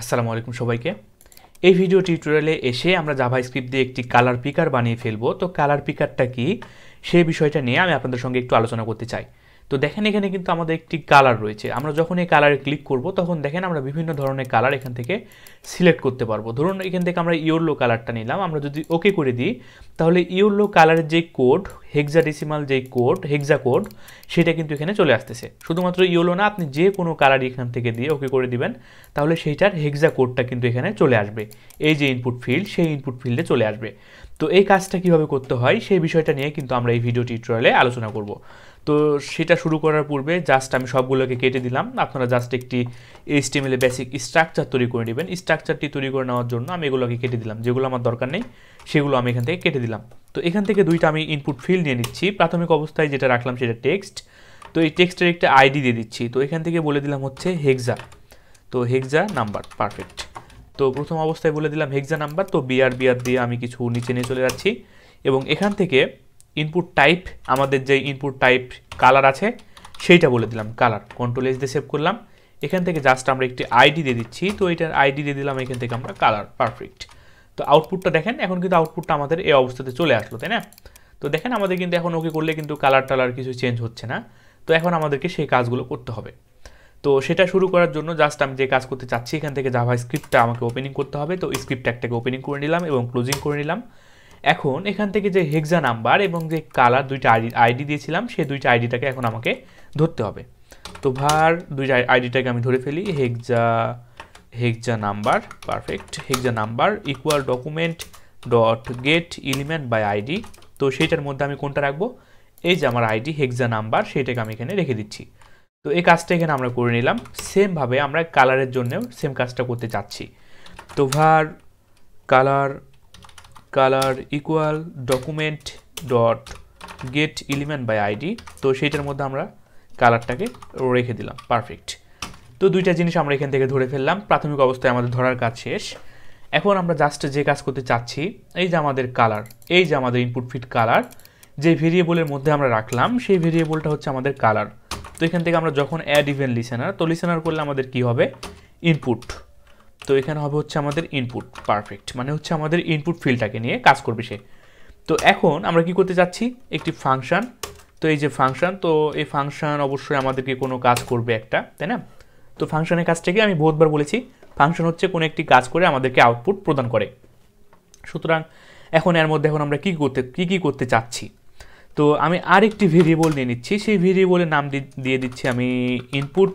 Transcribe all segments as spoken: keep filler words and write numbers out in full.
আসসালামু আলাইকুম সবাইকে। এই ভিডিও টিউটোরিয়ালে এসে আমরা জাভাস্ক্রিপ্ট দিয়ে একটি কালার পিকার বানিয়ে ফেলবো। তো কালার পিকারটা কি সেই বিষয়টা নিয়ে আমি আপনাদের সঙ্গে একটু আলোচনা করতে চাই। তো দেখেন এখানে কিন্তু আমাদের একটি কালার রয়েছে। আমরা যখন এই কালারে ক্লিক করব তখন দেখেন আমরা বিভিন্ন ধরনের কালার এখান থেকে সিলেক্ট করতে পারবো। ধরুন এখান থেকে আমরা ইয়েলো কালারটা নিলাম, আমরা যদি ওকে করে দিই তাহলে ইয়েলো কালারের যে কোড হেক্সাডেসিমাল যে কোড হেক্সা কোড সেটা কিন্তু এখানে চলে আসতেছে। শুধুমাত্র ইয়েলো না, আপনি যে কোনো কালার এখান থেকে দিয়ে ওকে করে দিবেন তাহলে সেইটার হেক্সা কোডটা কিন্তু এখানে চলে আসবে। এই যে ইনপুট ফিল্ড সেই ইনপুট ফিল্ডে চলে আসবে। তো এই কাজটা কিভাবে করতে হয় সেই বিষয়টা নিয়ে কিন্তু আমরা এই ভিডিও টিউটোরিয়ালে আলোচনা করব। তো সেটা শুরু করার পূর্বে জাস্ট আমি সবগুলোকে কেটে দিলাম। আপনারা জাস্ট একটি এইচটিএমএল এ বেসিক স্ট্রাকচার তৈরি করে নেবেন। স্ট্রাকচারটি তৈরি করে নেওয়ার জন্য আমি এগুলোকে কেটে দিলাম, যেগুলো আমার দরকার নেই সেগুলো আমি এখান থেকে কেটে দিলাম। তো এখান থেকে দুইটা আমি ইনপুট ফিল্ড নিয়ে নিচ্ছি। প্রাথমিক অবস্থায় যেটা রাখলাম সেটা টেক্সট। তো এই টেক্সটের একটা আইডি দিয়ে দিচ্ছি। তো এখান থেকে বলে দিলাম হচ্ছে হেক্সা। তো হেক্সা নাম্বার, পারফেক্ট। তো প্রথম অবস্থায় বলে দিলাম হেক্সা নাম্বার। তো বিআর বিআর দিয়ে আমি কিছু নিচে নিয়ে চলে যাচ্ছি এবং এখান থেকে ইনপুট টাইপ, আমাদের যে ইনপুট টাইপ কালার আছে সেইটা বলে দিলাম কালার। কন্ট্রোল এস দিয়ে সেভ করলাম। এখান থেকে জাস্ট আমরা একটি আইডি দিয়ে দিচ্ছি। তো এটার আইডি দিয়ে দিলাম এখান থেকে আমরা কালার, পারফেক্ট। তো আউটপুটটা দেখেন, এখন কিন্তু আউটপুটটা আমাদের এই অবস্থাতে চলে আসলো, তাই না? তো দেখেন আমাদের কিন্তু এখন ওকে করলে কিন্তু কালার টালার কিছু চেঞ্জ হচ্ছে না। তো এখন আমাদেরকে সেই কাজগুলো করতে হবে। তো সেটা শুরু করার জন্য জাস্ট আমি যে কাজ করতে চাচ্ছি, এখান থেকে জাভাস্ক্রিপ্টটা আমাকে ওপেনিং করতে হবে। তো স্ক্রিপ্ট ট্যাগটাকে ওপেনিং করে নিলাম এবং ক্লোজিং করে নিলাম। এখন এখান থেকে যে হেক্সা নাম্বার এবং যে কালার দুইটা আইডি আইডি দিয়েছিলাম সেই দুইটা আইডিটাকে এখন আমাকে ধরতে হবে। তো ভার দুইটা আইডিটাকে আমি ধরে ফেলি, hexa hexa number, perfect. Hexa number equal document dot get element by ID. তো সেইটার মধ্যে আমি কোনটা রাখবো, এই যে আমার আইডি হেক্সা নাম্বার সেইটাকে আমি এখানে রেখে দিচ্ছি। তো এই কাজটা এখানে আমরা করে নিলাম। সেমভাবে আমরা কালারের জন্যও সেম কাজটা করতে চাচ্ছি। তো var colour colour equal document dot get element by ID. তো সেইটার মধ্যে আমরা কালারটাকে রেখে দিলাম, পারফেক্ট। তো দুইটা জিনিস আমরা এখান থেকে ধরে ফেললাম। প্রাথমিক অবস্থায় আমাদের ধরার কাজ শেষ। এখন আমরা জাস্ট যে কাজ করতে চাচ্ছি, এই যে আমাদের কালার, এই যে আমাদের ইনপুট ফিল্ড কালার যে ভেরিয়েবলের মধ্যে আমরা রাখলাম সেই ভেরিয়েবলটা হচ্ছে আমাদের কালার। তো এখান থেকে আমরা যখন অ্যাড ইভেন্ট লিসেনার, তো লিসেনার করলে আমাদের কি হবে, ইনপুট। তো এখানে হবে হচ্ছে আমাদের ইনপুট, পারফেক্ট। মানে হচ্ছে আমাদের ইনপুট ফিল্ডটাকে নিয়ে কাজ করবে সে। তো এখন আমরা কি করতে চাচ্ছি, একটি ফাংশন। তো এই যে ফাংশন, তো এই ফাংশন অবশ্যই আমাদেরকে কোনো কাজ করবে একটা, তাই না? তো ফাংশনের কাজটাকে আমি বহুতবার বলেছি, ফাংশন হচ্ছে কোনো একটি কাজ করে আমাদেরকে আউটপুট প্রদান করে। সুতরাং এখন এর মধ্যে এখন আমরা কি করতে কি কি করতে চাচ্ছি, তো আমি আরেকটি ভেরিয়েবল নিয়ে নিচ্ছি। সেই ভেরিয়েবলের নাম দিয়ে দিচ্ছি আমি input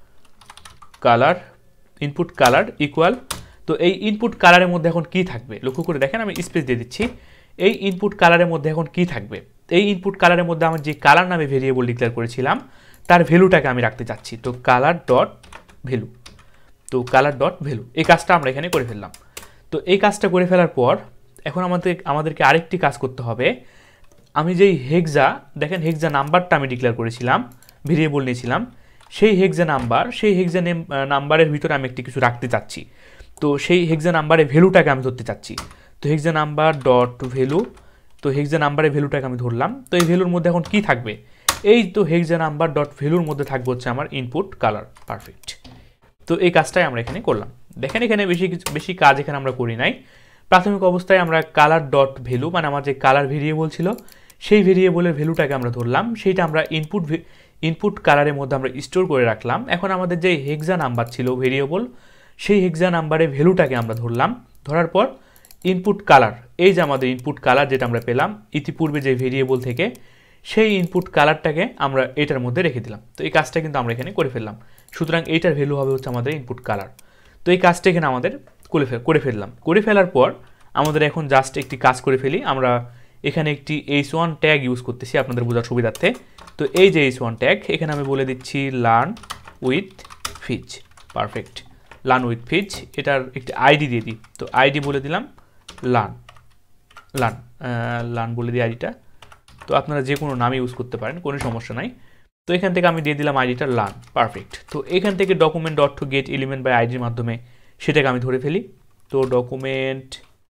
colour. Input colour equal, তো এই ইনপুট কালারের মধ্যে এখন কি থাকবে লক্ষ্য করে দেখেন, আমি স্পেস দিয়ে দিচ্ছি। এই ইনপুট কালারের মধ্যে এখন কি থাকবে, এই ইনপুট কালারের মধ্যে আমি যে কালার নামে ভেরিয়েবল ডিক্লেয়ার করেছিলাম তার ভ্যালুটাকে আমি রাখতে চাচ্ছি। তো কালার ডট ভ্যালু, তো কালার ডট ভ্যালু, এই কাজটা আমরা এখানে করে ফেললাম। তো এই কাজটা করে ফেলার পর এখন আমাদের আমাদেরকে আরেকটি কাজ করতে হবে। আমি যেই হেক্সা, দেখেন হেক্সা নাম্বারটা আমি ডিক্লেয়ার করেছিলাম, ভেরিয়েবল নিয়েছিলাম, সেই হেক্সা নাম্বার, সেই হেক্সা নেম নাম্বারের ভিতরে আমি একটি কিছু রাখতে চাচ্ছি। তো সেই হেক্সা নাম্বারের ভ্যালুটাকে আমি ধরতে চাচ্ছি। তো হেক্সা নাম্বার ডট ভ্যালু, তো হেক্সা নাম্বারের ভ্যালুটাকে আমি ধরলাম। তো এই ভ্যালুর মধ্যে এখন কি থাকবে, এই তো হেক্সা নাম্বার ডট ভ্যালুর মধ্যে থাকবে হচ্ছে আমার ইনপুট কালার, পারফেক্ট। তো এই কাজটাই আমরা এখানে করলাম। দেখেন এখানে বেশি বেশি কাজ এখানে আমরা করি নাই। প্রাথমিক অবস্থায় আমরা কালার ডট ভ্যালু, মানে আমার যে কালার ভেরিয়েবল ছিল সেই ভেরিয়েবলের ভ্যালুটাকে আমরা ধরলাম, সেইটা আমরা ইনপুট ইনপুট কালারের মধ্যে আমরা স্টোর করে রাখলাম। এখন আমাদের যে হেক্সা নাম্বার ছিল ভেরিয়েবল, সেই হেক্সা নাম্বারের ভ্যালুটাকে আমরা ধরলাম। ধরার পর ইনপুট কালার, এই যে আমাদের ইনপুট কালার যেটা আমরা পেলাম ইতিপূর্বে যে ভেরিয়েবল থেকে, সেই ইনপুট কালারটাকে আমরা এটার মধ্যে রেখে দিলাম। তো এই কাজটা কিন্তু আমরা এখানে করে ফেললাম। সুতরাং এইটার ভ্যালু হবে হচ্ছে আমাদের ইনপুট কালার। তো এই কাজটা এখানে আমাদের করে ফেল করে ফেললাম করে ফেলার পর আমাদের এখন জাস্ট একটি কাজ করে ফেলি। আমরা এখানে একটি এইচ ওয়ান ট্যাগ ইউজ করতেছি আপনাদের বোঝার সুবিধার্থে। তো এই যে এইচ ওয়ান ট্যাগ, এখানে আমি বলে দিচ্ছি লার্ন উইথ ফিচ, পারফেক্ট। লার্ন উইথ ফিচ, এটার একটি আইডি দিয়ে দিই। তো আইডি বলে দিলাম লার্ন লার্ন লার্ন বলে দিই আইডিটা। তো আপনারা যে কোনো নাম ইউজ করতে পারেন, কোনো সমস্যা নাই। তো এখান থেকে আমি দিয়ে দিলাম আইডিটা লার্ন, পারফেক্ট। তো এখান থেকে document dot to get element by আইডির মাধ্যমে সেটাকে আমি ধরে ফেলি। তো document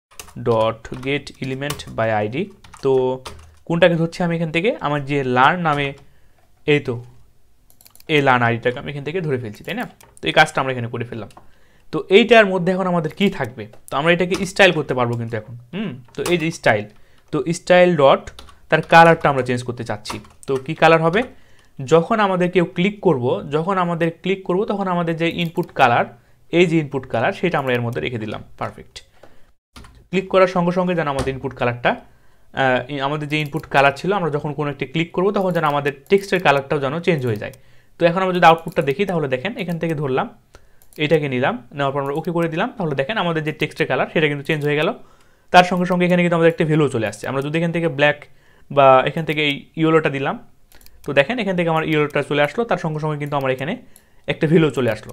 dot get element by ID, তো কোনটাকে ধরছি আমি এখান থেকে, আমার যে লার্ন নামে, এই তো এই লার্ন আইডিটাকে আমি এখান থেকে ধরে ফেলছি, তাই না? তো এই কাজটা আমরা এখানে করে ফেললাম। তো তো এইটার মধ্যে এখন আমাদের কি থাকবে, তো আমরা এটাকে স্টাইল করতে পারবো কিন্তু এখন হুম তো এই যে স্টাইল, তো স্টাইল ডট তার কালারটা আমরা চেঞ্জ করতে চাচ্ছি। তো কি কালার হবে, যখন আমাদের কেউ ক্লিক করব যখন আমাদের ক্লিক করব তখন আমাদের যে ইনপুট কালার, এই যে ইনপুট কালার সেটা আমরা এর মধ্যে রেখে দিলাম। পারফেক্ট। ক্লিক করার সঙ্গে সঙ্গে যেন আমাদের ইনপুট কালারটা আমাদের যে ইনপুট কালার ছিল আমরা যখন কোনো একটি ক্লিক করব তখন যেন আমাদের টেক্সটের কালারটাও যেন চেঞ্জ হয়ে যায়। তো এখন আমরা যদি আউটপুটটা দেখি তাহলে দেখেন এখান থেকে ধরলাম, এটাকে নিলাম, নেওয়ার পর আমরা ওকে করে দিলাম, তাহলে দেখেন আমাদের যে টেক্সটের কালার সেটা কিন্তু চেঞ্জ হয়ে গেল। তার সঙ্গে সঙ্গে এখানে কিন্তু আমাদের একটা ভ্যালু চলে আসছে। আমরা যদি এখান থেকে ব্ল্যাক বা এখান থেকে এই ইয়েলোটা দিলাম, তো দেখেন এখান থেকে আমার ইয়েলোটা চলে আসলো, তার সঙ্গে সঙ্গে কিন্তু আমার এখানে একটা ভ্যালু চলে আসলো।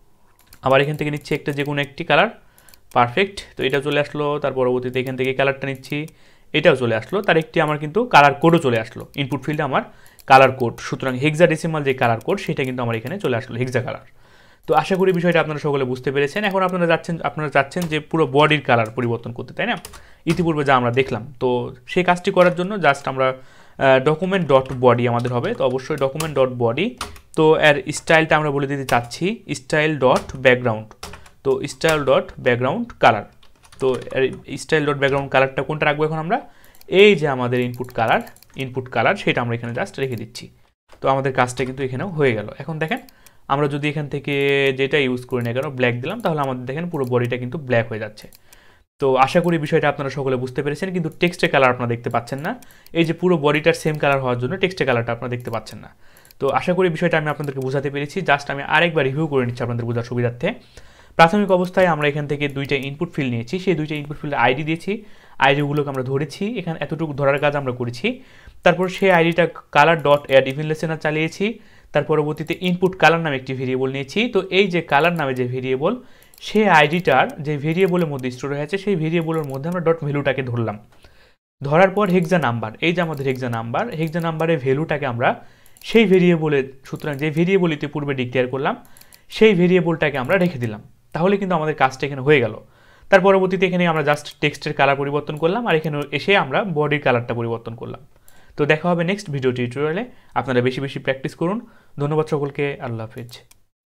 আবার এখান থেকে নিচ্ছি একটা যে কোনো একটি কালার। পারফেক্ট। তো এটা চলে আসলো, তার পরবর্তীতে এখান থেকে কালারটা নিচ্ছি, এটাও চলে আসলো, তার একটি আমার কিন্তু কালার কোডও চলে আসলো। ইনপুট ফিল্ডে আমার কালার কোড, সুতরাং হেক্সাডেসিমাল যে কালার কোড সেটা কিন্তু আমার এখানে চলে আসলো, হেক্সা কালার। তো আশা করি বিষয়টা আপনারা সকলে বুঝতে পেরেছেন। এখন আপনারা যাচ্ছেন আপনারা চাচ্ছেন যে পুরো বডির কালার পরিবর্তন করতে, তাই না? ইতিপূর্বে যা আমরা দেখলাম, তো সেই কাজটি করার জন্য জাস্ট আমরা ডকুমেন্ট ডট বডি আমাদের হবে। তো অবশ্যই ডকুমেন্ট ডট বডি, তো এর স্টাইলটা আমরা বলে দিতে চাচ্ছি স্টাইল ডট ব্যাকগ্রাউন্ড। তো স্টাইল ডট ব্যাকগ্রাউন্ড কালার, তো স্টাইল ডট ব্যাকগ্রাউন্ড কালারটা কোনটা রাখবো এখন আমরা, এই যে আমাদের ইনপুট কালার ইনপুট কালার সেটা আমরা এখানে জাস্ট রেখে দিচ্ছি। তো আমাদের কাজটা কিন্তু এখানেও হয়ে গেল। এখন দেখেন আমরা যদি এখান থেকে যেটা ইউজ করি না কেন ব্ল্যাক দিলাম, তাহলে আমাদের দেখেন পুরো বডিটা কিন্তু ব্ল্যাক হয়ে যাচ্ছে। তো আশা করি বিষয়টা আপনারা সকলে বুঝতে পেরেছেন, কিন্তু টেক্সটের কালার আপনারা দেখতে পাচ্ছেন না। এই যে পুরো বডিটার সেম কালার হওয়ার জন্য টেক্সটের কালারটা আপনারা দেখতে পাচ্ছেন না। তো আশা করি বিষয়টা আমি আপনাদেরকে বোঝাতে পেরেছি। জাস্ট আমি আরেকবার রিভিউ করে নিচ্ছি আপনাদের বোঝার সুবিধার্থে। প্রাথমিক অবস্থায় আমরা এখান থেকে দুইটা ইনপুট ফিল্ড নিয়েছি, সেই দুইটা ইনপুট ফিল্ডে আইডি দিয়েছি, আইডিগুলোকে আমরা ধরেছি, এখানে এতটুকু ধরার কাজ আমরা করেছি। তারপর সেই আইডিটা colour dot add event listener চালিয়েছি, তার পরবর্তীতে ইনপুট কালার নামে একটি ভেরিয়েবল নিয়েছি। তো এই যে কালার নামে যে ভেরিয়েবল, সেই আইডিটার যে ভেরিয়েবলের মধ্যে স্টোর হয়েছে সেই ভেরিয়েবলের মধ্যে আমরা ডট ভ্যালুটাকে ধরলাম। ধরার পর হেক্সা নাম্বার, এই যে আমাদের হেক্সা নাম্বার, হেক্সা নাম্বারের ভ্যালুটাকে আমরা সেই ভেরিয়েবলের, সুতরাং যে ভেরিয়েবল ইতিপূর্বে ডিক্লেয়ার করলাম সেই ভেরিয়েবলটাকে আমরা রেখে দিলাম। তাহলে কিন্তু আমাদের কাজটা এখানে হয়ে গেল। তার পরবর্তীতে এখানে আমরা জাস্ট টেক্সটের কালার পরিবর্তন করলাম, আর এখানে এসে আমরা বডির কালারটা পরিবর্তন করলাম। তো দেখা হবে নেক্সট ভিডিও টিউটোরিয়ালে। আপনারা বেশি বেশি প্র্যাকটিস করুন। ধন্যবাদ সকলকে। আল্লাহ হাফেজ।